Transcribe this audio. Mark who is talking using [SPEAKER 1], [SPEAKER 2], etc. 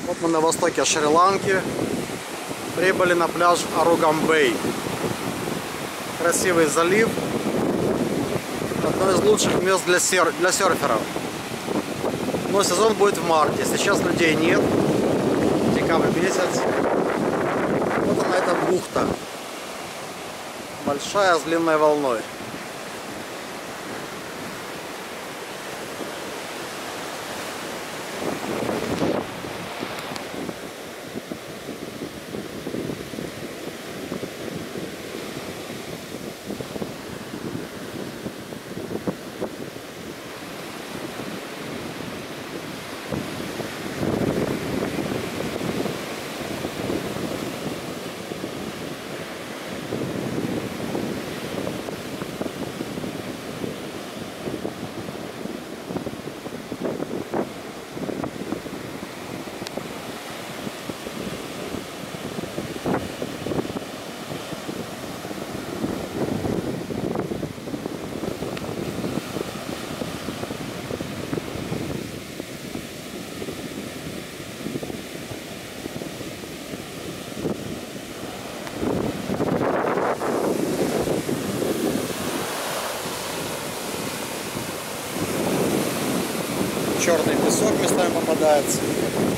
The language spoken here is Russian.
[SPEAKER 1] Вот мы на востоке Шри-Ланки. Прибыли на пляж Аругамбей. Красивый залив. Одно из лучших мест для серферов. Но сезон будет в марте. Сейчас людей нет. Декабрь месяц. Вот она, эта бухта. Большая, с длинной волной. Черный песок местами попадается.